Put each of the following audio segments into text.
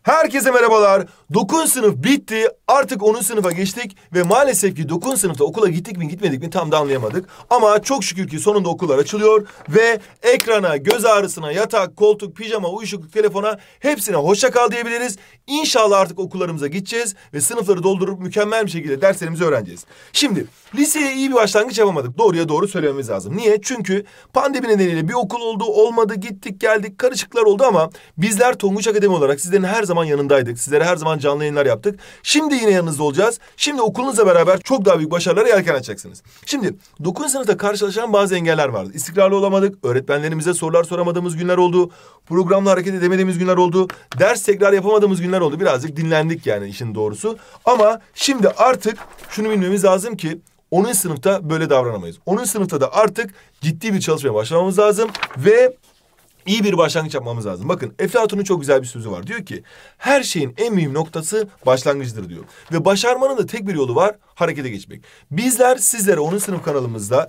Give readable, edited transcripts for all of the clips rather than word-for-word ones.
Herkese merhabalar. 9. sınıf bitti. Artık 10. sınıfa geçtik ve maalesef ki 9. sınıfta okula gittik mi gitmedik mi tam da anlayamadık. Ama çok şükür ki sonunda okullar açılıyor ve ekrana, göz ağrısına, yatak, koltuk, pijama, uyuşukluk, telefona hepsine hoşça kal diyebiliriz. İnşallah artık okullarımıza gideceğiz ve sınıfları doldurup mükemmel bir şekilde derslerimizi öğreneceğiz. Şimdi liseye iyi bir başlangıç yapamadık. Doğruya doğru söylememiz lazım. Niye? Çünkü pandemi nedeniyle bir okul oldu, olmadı, gittik, geldik, karışıklar oldu ama bizler Tonguç Akademi olarak sizlerin her zaman yanındaydık. Sizlere her zaman canlı yayınlar yaptık. Şimdi yine yanınızda olacağız. Şimdi okulunuzla beraber çok daha büyük başarılara yelken açacaksınız. Şimdi 9. sınıfta karşılaşan bazı engeller vardı. İstikrarlı olamadık. Öğretmenlerimize sorular soramadığımız günler oldu. Programla hareket edemediğimiz günler oldu. Ders tekrar yapamadığımız günler oldu. Birazcık dinlendik yani işin doğrusu. Ama şimdi artık şunu bilmemiz lazım ki 10. sınıfta böyle davranamayız. 10. sınıfta da artık ciddi bir çalışmaya başlamamız lazım ve İyi bir başlangıç yapmamız lazım. Bakın Eflatun'un çok güzel bir sözü var. Diyor ki her şeyin en mühim noktası başlangıçtır diyor. Ve başarmanın da tek bir yolu var, harekete geçmek. Bizler sizlere 10. sınıf kanalımızda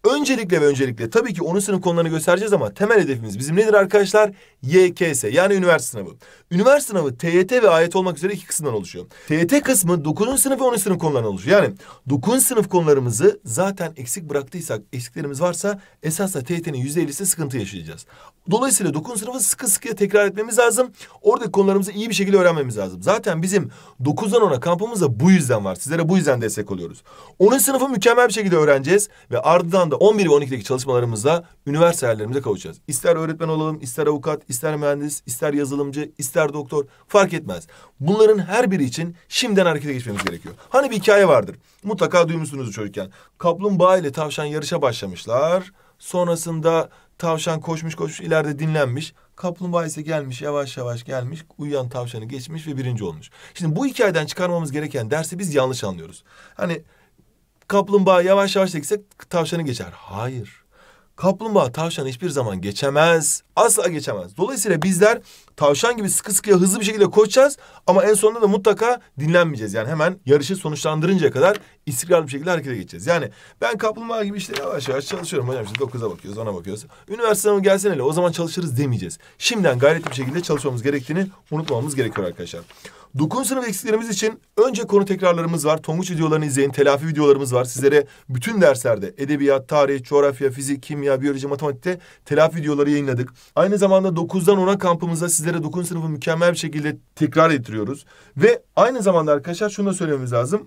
öncelikle tabii ki 10. sınıf konularını göstereceğiz ama temel hedefimiz bizim nedir arkadaşlar? YKS yani üniversite sınavı. Üniversite sınavı TYT ve AYT olmak üzere iki kısımdan oluşuyor. TYT kısmı 9. sınıf ve 10. sınıf konularından oluşuyor. Yani 9. sınıf konularımızı zaten eksik bıraktıysak, eksiklerimiz varsa esasla TYT'nin %50'si sıkıntı yaşayacağız. Dolayısıyla 9. sınıfı sıkı sıkıya tekrar etmemiz lazım. Oradaki konularımızı iyi bir şekilde öğrenmemiz lazım. Zaten bizim 9'dan 10'a kampımız da bu yüzden var. Sizlere bu yüzden destek oluyoruz. 10. sınıfı mükemmel bir şekilde öğreneceğiz ve ardından da 11 ve 12'deki çalışmalarımızla üniversite hayallerimize kavuşacağız. İster öğretmen olalım, ister avukat, ister mühendis, ister yazılımcı, ister doktor fark etmez. Bunların her biri için şimdiden harekete geçmemiz gerekiyor. Hani bir hikaye vardır. Mutlaka duymuşsunuzdur çocukken. Kaplumbağa ile tavşan yarışa başlamışlar. Sonrasında tavşan koşmuş ileride dinlenmiş. Kaplumbağa ise gelmiş yavaş yavaş gelmiş. Uyuyan tavşanı geçmiş ve birinci olmuş. Şimdi bu hikayeden çıkarmamız gereken dersi biz yanlış anlıyoruz. Hani kaplumbağa yavaş yavaş gitse tavşanı geçer. Hayır. Kaplumbağa tavşanı hiçbir zaman geçemez. Asla geçemez. Dolayısıyla bizler tavşan gibi sıkı sıkıya hızlı bir şekilde koşacağız. Ama en sonunda da mutlaka dinlenmeyeceğiz. Yani hemen yarışı sonuçlandırıncaya kadar istikrarlı bir şekilde harekete geçeceğiz. Yani ben kaplumbağa gibi işte yavaş yavaş çalışıyorum. Hocam işte 9'a bakıyoruz, 10'a bakıyoruz. Üniversite sınavı gelsin hele o zaman çalışırız demeyeceğiz. Şimdiden gayretli bir şekilde çalışmamız gerektiğini unutmamamız gerekiyor arkadaşlar. 9. sınıf eksiklerimiz için önce konu tekrarlarımız var. Tonguç videolarını izleyin. Telafi videolarımız var. Sizlere bütün derslerde edebiyat, tarih, coğrafya, fizik, kimya, biyoloji, matematikte telafi videoları yayınladık. Aynı zamanda 9'dan 10'a kampımızda sizlere 9. sınıfı mükemmel bir şekilde tekrar ettiriyoruz. Ve aynı zamanda arkadaşlar şunu da söylememiz lazım.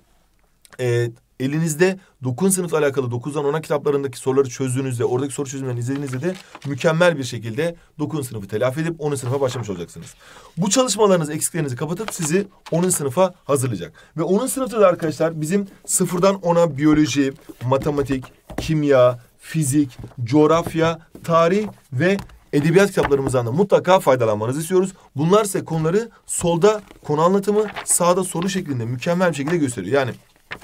Elinizde 9. sınıfla alakalı 9'dan 10'a kitaplarındaki soruları çözdüğünüzde, oradaki soru çözümlerini izlediğinizde de mükemmel bir şekilde 9. sınıfı telafi edip 10. sınıfa başlamış olacaksınız. Bu çalışmalarınız, eksiklerinizi kapatıp sizi 10. sınıfa hazırlayacak. Ve 10. sınıfta da arkadaşlar bizim 0'dan 10'a biyoloji, matematik, kimya, fizik, coğrafya, tarih ve edebiyat kitaplarımızdan da mutlaka faydalanmanızı istiyoruz. Bunlar ise konuları solda konu anlatımı, sağda soru şeklinde mükemmel bir şekilde gösteriyor. Yani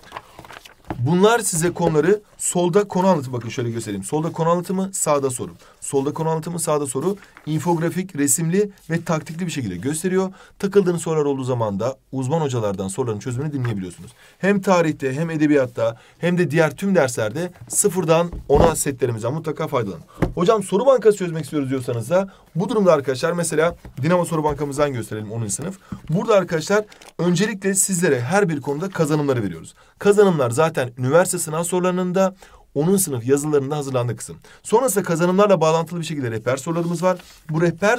bunlar size konuları solda konu anlatımı, bakın şöyle göstereyim. Solda konu anlatımı, sağda soru. Solda konu anlatımı, sağda soru. İnfografik, resimli ve taktikli bir şekilde gösteriyor. Takıldığınız sorular olduğu zaman da uzman hocalardan soruların çözümünü dinleyebiliyorsunuz. Hem tarihte hem edebiyatta hem de diğer tüm derslerde 0'dan 10'a setlerimizden mutlaka faydalanın. Hocam soru bankası çözmek istiyoruz diyorsanız da bu durumda arkadaşlar mesela Dinamo Soru Bankamızdan gösterelim 10. sınıf. Burada arkadaşlar öncelikle sizlere her bir konuda kazanımları veriyoruz. Kazanımlar zaten üniversite sınav sorularının da 10. sınıf yazılarında hazırlandığı kısım. Sonrasında kazanımlarla bağlantılı bir şekilde rehber sorularımız var. Bu rehber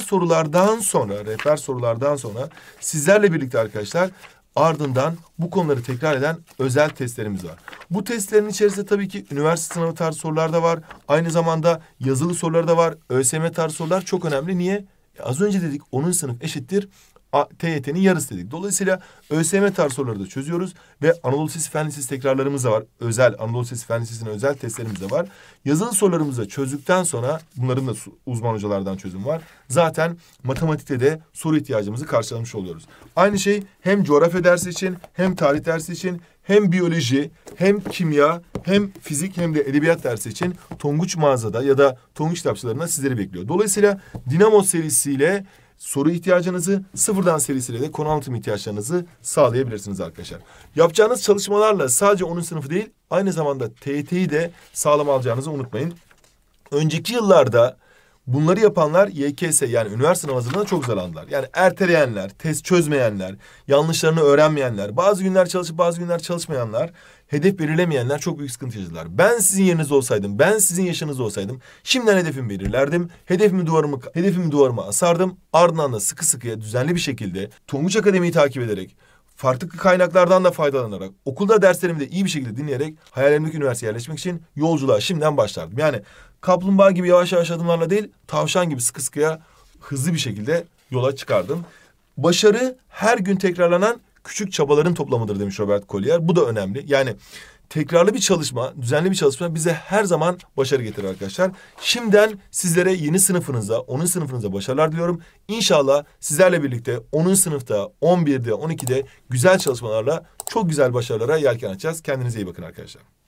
sorulardan sonra sizlerle birlikte arkadaşlar ardından bu konuları tekrar eden özel testlerimiz var. Bu testlerin içerisinde tabii ki üniversite sınavı tarzı sorular da var. Aynı zamanda yazılı soruları da var. ÖSYM tarzı sorular çok önemli. Niye? Az önce dedik 10. sınıf eşittir TYT'nin yarısı dedik. Dolayısıyla ÖSYM tarzı soruları da çözüyoruz ve Anadolu Lisesi Fen Lisesi tekrarlarımız da var. Özel Anadolu Lisesi Fen Lisesi'nin özel testlerimiz de var. Yazılı sorularımızı da çözdükten sonra bunların da uzman hocalardan çözüm var. Zaten matematikte de soru ihtiyacımızı karşılamış oluyoruz. Aynı şey hem coğrafya dersi için hem tarih dersi için hem biyoloji hem kimya hem fizik hem de edebiyat dersi için Tonguç mağazada ya da Tonguç kitapçılarında sizleri bekliyor. Dolayısıyla Dinamo serisiyle soru ihtiyacınızı, 0'dan serisiyle de konu anlatım ihtiyaçlarınızı sağlayabilirsiniz arkadaşlar. Yapacağınız çalışmalarla sadece 10. sınıfı değil, aynı zamanda TYT'yi de sağlam alacağınızı unutmayın. Önceki yıllarda Bunları yapanlar YKS yani üniversite sınav hazırlığında çok zorlandılar. Yani erteleyenler, test çözmeyenler, yanlışlarını öğrenmeyenler, bazı günler çalışıp bazı günler çalışmayanlar, hedef belirlemeyenler çok büyük sıkıntı yaşadılar. Ben sizin yerinizde olsaydım, ben sizin yaşınızda olsaydım şimdiden hedefimi belirlerdim. Hedefimi duvarıma asardım. Ardından da sıkı sıkıya düzenli bir şekilde Tonguç Akademi'yi takip ederek, farklı kaynaklardan da faydalanarak, okulda derslerimi de iyi bir şekilde dinleyerek hayalimdeki üniversiteye yerleşmek için yolculuğa şimdiden başlardım. Yani kaplumbağa gibi yavaş yavaş adımlarla değil, tavşan gibi sıkı sıkıya hızlı bir şekilde yola çıkardım. Başarı her gün tekrarlanan küçük çabaların toplamıdır demiş Robert Collier. Bu da önemli. Yani tekrarlı bir çalışma, düzenli bir çalışma bize her zaman başarı getirir arkadaşlar. Şimdiden sizlere yeni sınıfınıza, 10. sınıfınıza başarılar diliyorum. İnşallah sizlerle birlikte 10. sınıfta, 11'de, 12'de güzel çalışmalarla çok güzel başarılara yelken açacağız. Kendinize iyi bakın arkadaşlar.